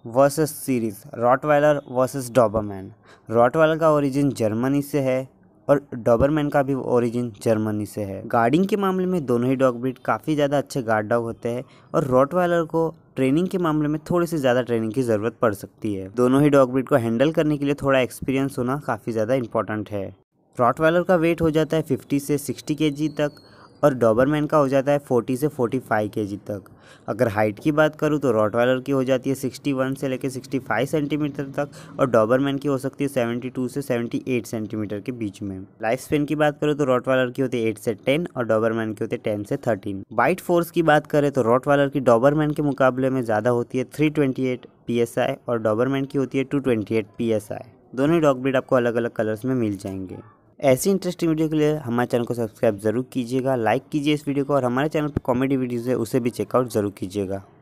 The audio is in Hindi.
Versus series Rottweiler versus Doberman. Rottweiler का ओरिजिन जर्मनी से है और डॉबरमैन का भी ओरिजिन जर्मनी से है। गार्डिंग के मामले में दोनों ही डॉग ब्रीड काफ़ी ज़्यादा अच्छे गार्ड डॉग होते हैं और रॉटवाइलर को ट्रेनिंग के मामले में थोड़ी सी ज़्यादा ट्रेनिंग की ज़रूरत पड़ सकती है। दोनों ही डॉग ब्रीड को हैंडल करने के लिए थोड़ा एक्सपीरियंस होना काफ़ी ज़्यादा इंपॉर्टेंट है। रॉटवाइलर का वेट हो जाता है 50 से 60 केजी तक और डॉबरमैन का हो जाता है 40 से 45 केजी तक। अगर हाइट की बात करूँ तो रॉटवाइलर की हो जाती है 61 से लेकर 65 सेंटीमीटर तक और डॉबरमैन की हो सकती है 72 से 78 सेंटीमीटर के बीच में। लाइफ स्पेन की बात करूँ तो रॉटवाइलर की होती है 8 से 10 और डॉबरमैन की होती है 10 से 13। बाइट फोर्स की बात करें तो रॉटवाइलर की डॉबरमैन के मुकाबले में ज़्यादा होती है 328 PSI और डॉबरमैन की होती है 228 PSI। दोनों ही डॉग ब्रीड आपको अलग अलग कलर्स में मिल जाएंगे। ऐसी इंटरेस्टिंग वीडियो के लिए हमारे चैनल को सब्सक्राइब जरूर कीजिएगा, लाइक कीजिए इस वीडियो को और हमारे चैनल पर कॉमेडी वीडियोज़ है उसे भी चेकआउट जरूर कीजिएगा।